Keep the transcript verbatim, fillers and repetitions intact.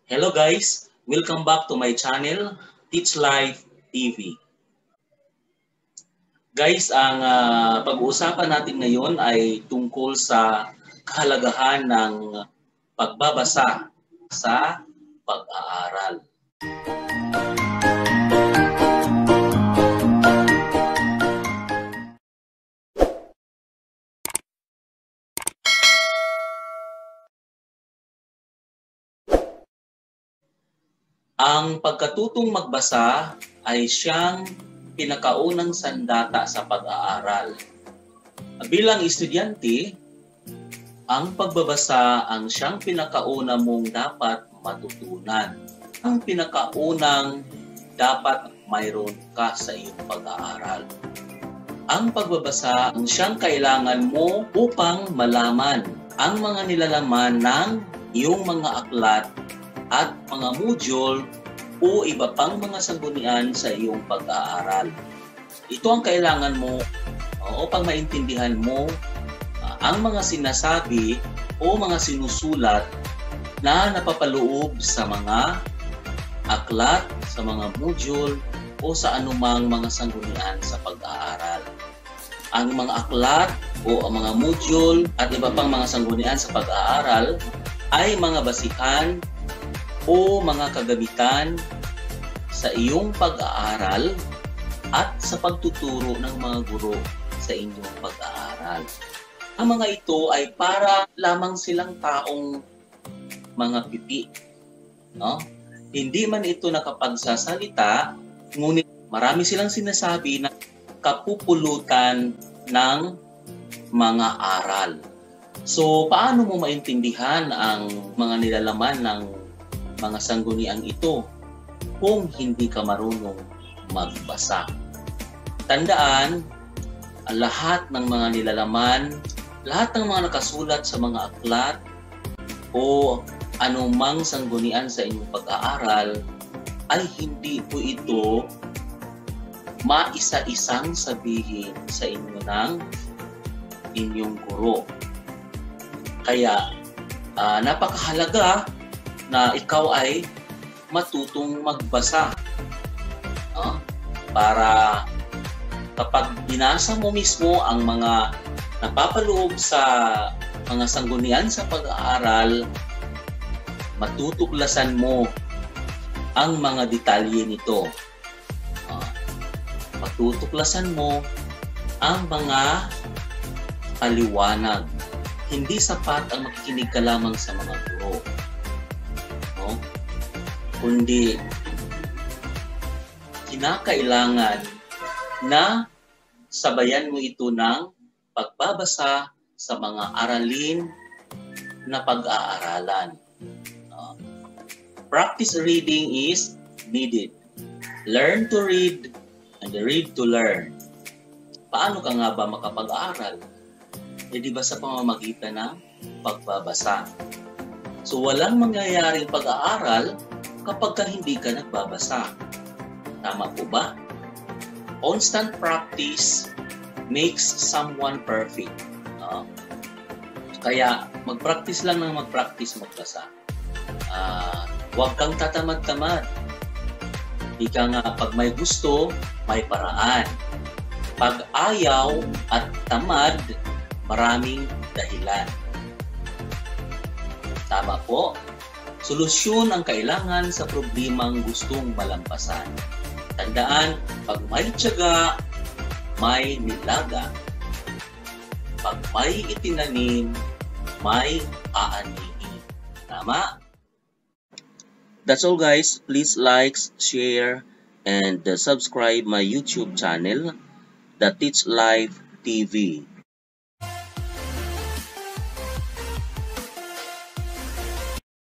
Hello guys, welcome back to my channel, Teach Life T V. Guys, ang uh, pag-uusapan natin ngayon ay tungkol sa kahalagahan ng pagbabasa sa pag-aaral. Ang pagkatutong magbasa ay siyang pinakaunang sandata sa pag-aaral. Bilang estudyante, ang pagbabasa ang siyang pinakauna mong dapat matutunan. Ang pinakaunang dapat mayroon ka sa iyong pag-aaral. Ang pagbabasa ang siyang kailangan mo upang malaman ang mga nilalaman ng iyong mga aklat at mga module o iba pang mga sanggunian sa iyong pag-aaral. Ito ang kailangan mo uh, upang maintindihan mo uh, ang mga sinasabi o mga sinusulat na napapaloob sa mga aklat, sa mga module o sa anumang mga sanggunian sa pag-aaral. Ang mga aklat o ang mga module at iba pang mga sanggunian sa pag-aaral ay mga basihan o mga kagamitan sa iyong pag-aaral at sa pagtuturo ng mga guro sa inyong pag-aaral. Ang mga ito ay para lamang silang taong mga pipi. No? Hindi man ito nakapagsasalita, ngunit marami silang sinasabi na kapupulutan ng mga aral. So, paano mo maintindihan ang mga nilalaman ng mga sangguniang ito kung hindi ka marunong magbasa? Tandaan, ang lahat ng mga nilalaman, lahat ng mga nakasulat sa mga aklat o anumang sanggunian sa inyong pag-aaral ay hindi po ito maisa-isang sabihin sa inyo ng inyong guro. Kaya uh, napakahalaga na ikaw ay matutong magbasa. No? Para kapag binasa mo mismo ang mga napapaloob sa mga sanggunian sa pag-aaral, matutuklasan mo ang mga detalye nito. No? Matutuklasan mo ang mga paliwanag. Hindi sapat ang makikinig ka lamang sa mga guro. No? Kundi kinakailangan na sabayan mo ito ng pagbabasa sa mga aralin na pag-aaralan. Uh, practice reading is needed. Learn to read and read to learn. Paano ka nga ba makapag-aaral? E di ba sa pamamagitan ng pagbabasa? So walang mangyayaring pag-aaral kapag ka hindi ka nagbabasa. Tama po ba? Constant practice makes someone perfect. No? Kaya mag-practice lang ng mag-practice magbasa. Uh, huwag kang tatamad-tamad. Ika nga, pag may gusto, may paraan. Pag ayaw at tamad, maraming dahilan. Tama po? Solusyon ang kailangan sa problemang gustong malampasan. Tandaan, pag may tiyaga, may nilaga. Pag may itinanim, may aanihin. Tama? That's all guys. Please like, share, and subscribe my YouTube channel, The Teach Life T V.